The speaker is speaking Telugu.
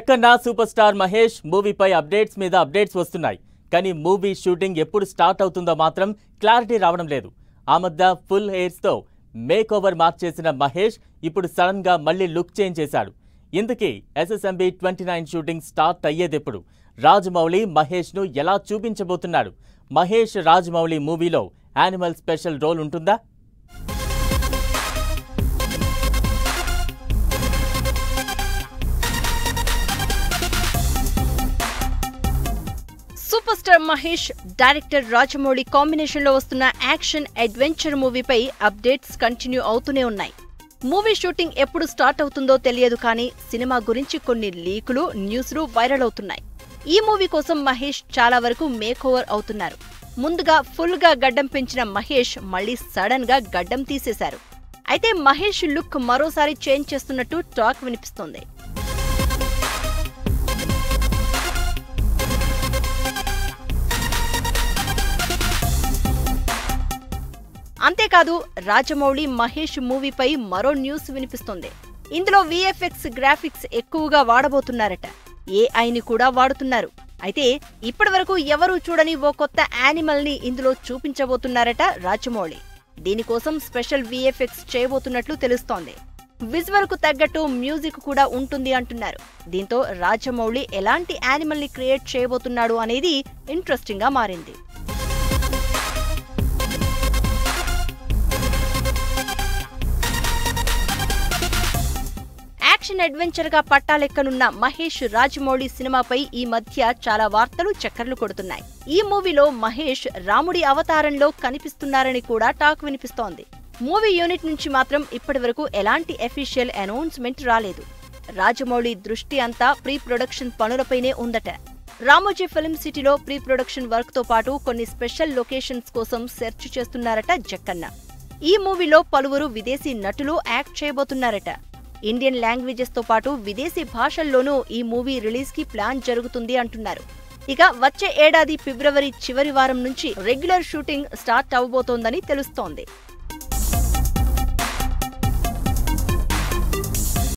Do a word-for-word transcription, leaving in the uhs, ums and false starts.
కన్నా సూపర్ స్టార్ మహేష్ మూవీపై అప్డేట్స్ మీద అప్డేట్స్ వస్తున్నాయి. కానీ మూవీ షూటింగ్ ఎప్పుడు స్టార్ట్ అవుతుందో మాత్రం క్లారిటీ రావడం లేదు. ఆ మధ్య ఫుల్ హెయిర్స్ తో మేక్ ఓవర్ మార్చేసిన మహేష్ ఇప్పుడు సడన్ గా మళ్ళీ లుక్ చేంజ్ చేశాడు. ఇందుకే SSMB twenty nine shooting start అయ్యేదెప్పుడు? రాజమౌళి మహేష్ ను ఎలా చూపించబోతున్నాడు? మహేష్ రాజమౌళి మూవీలో యానిమల్ స్పెషల్ రోల్ ఉంటుందా? Super star Mahesh, director Rajamouli combination లో వస్తున్న యాక్షన్ అడ్వెంచర్ మూవీపై అప్డేట్స్ కంటిన్యూ అవుతూనే ఉన్నాయి. మూవీ షూటింగ్ ఎప్పుడు స్టార్ట్ అవుతుందో తెలియదు, కానీ సినిమా గురించి కొన్ని లీకులు, న్యూస్లు వైరల్ అవుతున్నాయి. ఈ మూవీ కోసం మహేష్ చాలా వరకు మేక్ ఓవర్ అవుతున్నారు. ముందుగా ఫుల్ గా గడ్డం పెంచిన మహేష్ మళ్లీ సడన్ గా గడ్డం తీసేశారు. అయితే మహేష్ లుక్ మరోసారి చేంజ్ చేస్తున్నట్టు టాక్ వినిపిస్తోంది. అంతేకాదు, రాజమౌళి మహేష్ మూవీపై మరో న్యూస్ వినిపిస్తోంది. ఇందులో విఎఫ్ఎక్స్ గ్రాఫిక్స్ ఎక్కువగా వాడబోతున్నారట. ఏఐని కూడా వాడుతున్నారు. అయితే ఇప్పటి వరకు ఎవరూ చూడని ఓ కొత్త యానిమల్ ని ఇందులో చూపించబోతున్నారట రాజమౌళి. దీనికోసం స్పెషల్ విఎఫ్ఎక్స్ చేయబోతున్నట్లు తెలుస్తోంది. విజువల్ కు తగ్గట్టు మ్యూజిక్ కూడా ఉంటుంది అంటున్నారు. దీంతో రాజమౌళి ఎలాంటి యానిమల్ ని క్రియేట్ చేయబోతున్నాడు అనేది ఇంట్రెస్టింగ్ గా మారింది. యాక్షన్ అడ్వెంచర్ గా పట్టాలెక్కనున్న మహేష్ రాజమౌళి సినిమాపై ఈ మధ్య చాలా వార్తలు చక్కర్లు కొడుతున్నాయి. ఈ మూవీలో మహేష్ రాముడి అవతారంలో కనిపిస్తున్నారని కూడా టాక్ వినిపిస్తోంది. మూవీ యూనిట్ నుంచి మాత్రం ఇప్పటి వరకు ఎలాంటి అఫీషియల్ అనౌన్స్మెంట్ రాలేదు. రాజమౌళి దృష్టి అంతా ప్రీ ప్రొడక్షన్ పనులపైనే ఉందట. రామోజీ ఫిల్మ్ సిటీలో ప్రీ ప్రొడక్షన్ వర్క్ తో పాటు కొన్ని స్పెషల్ లొకేషన్స్ కోసం సెర్చ్ చేస్తున్నారట జక్కన్న. ఈ మూవీలో పలువురు విదేశీ నటులు యాక్ట్ చేయబోతున్నారట. ఇండియన్ లాంగ్వేజెస్ తో పాటు విదేశీ భాషల్లోనూ ఈ మూవీ రిలీజ్ కి ప్లాన్ జరుగుతుంది అంటున్నారు. ఇక వచ్చే ఏడాది ఫిబ్రవరి చివరి వారం నుంచి రెగ్యులర్ షూటింగ్ స్టార్ట్ అవబోతోందని తెలుస్తోంది.